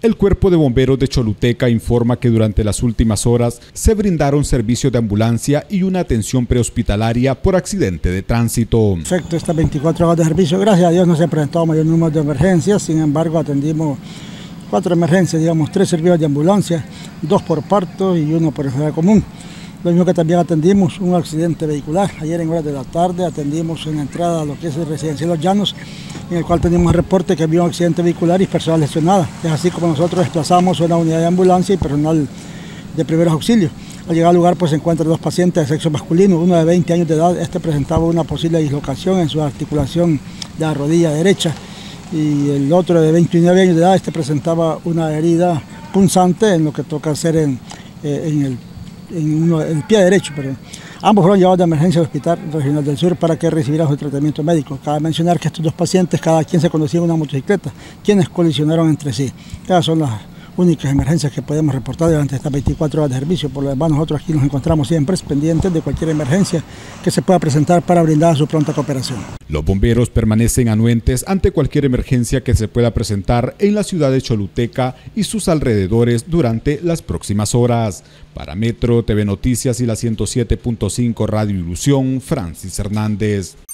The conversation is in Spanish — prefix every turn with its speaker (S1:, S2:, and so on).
S1: El Cuerpo de Bomberos de Choluteca informa que durante las últimas horas se brindaron servicios de ambulancia y una atención prehospitalaria por accidente de tránsito.
S2: Perfecto, estas 24 horas de servicio, gracias a Dios no se presentó mayor número de emergencias, sin embargo atendimos 4 emergencias, digamos 3 servicios de ambulancia, 2 por parto y 1 por enfermedad común. Lo mismo que también atendimos un accidente vehicular. Ayer en horas de la tarde atendimos en la entrada a lo que es el residencial Los Llanos, en el cual tenemos el reporte que había un accidente vehicular y personas lesionadas. Es así como nosotros desplazamos una unidad de ambulancia y personal de primeros auxilios. Al llegar al lugar pues se encuentran 2 pacientes de sexo masculino, uno de 20 años de edad, este presentaba una posible dislocación en su articulación de la rodilla derecha, y el otro de 29 años de edad, este presentaba una herida punzante en lo que toca hacer en el pie derecho. Perdón. Ambos fueron llevados de emergencia al Hospital Regional del Sur para que recibieran su tratamiento médico. Cabe mencionar que estos 2 pacientes, cada quien se conocía en una motocicleta, quienes colisionaron entre sí. Esas son las únicas emergencias que podemos reportar durante estas 24 horas de servicio. Por lo demás, nosotros aquí nos encontramos siempre pendientes de cualquier emergencia que se pueda presentar para brindar su pronta cooperación.
S1: Los bomberos permanecen anuentes ante cualquier emergencia que se pueda presentar en la ciudad de Choluteca y sus alrededores durante las próximas horas. Para Metro TV Noticias y la 107.5 Radio Ilusión, Francis Hernández.